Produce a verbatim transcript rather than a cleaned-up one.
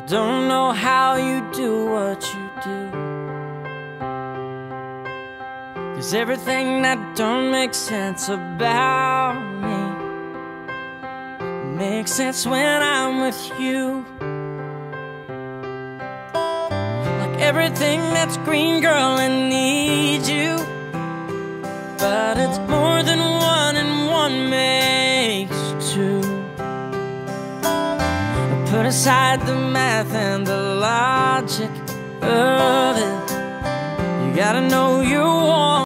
don't know how you do what you do, 'cause everything that don't make sense about me makes sense when I'm with you. Like everything that's green, girl, I need you, but it's more than one and one makes two. Put aside the math and the logic of it. You gotta know you want